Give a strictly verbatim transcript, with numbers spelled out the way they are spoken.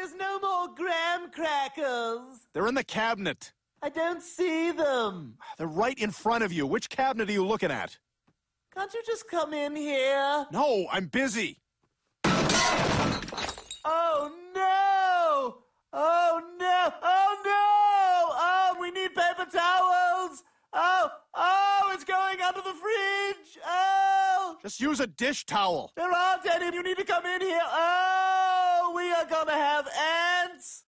There's no more graham crackers. They're in the cabinet. I don't see them. They're right in front of you. Which cabinet are you looking at? Can't you just come in here? No, I'm busy. Oh, no! Oh, no! Oh, no! Oh, we need paper towels! Oh, oh, it's going under the fridge! Oh! Just use a dish towel. There aren't any. You need to come in here. Oh, we are gonna have ants.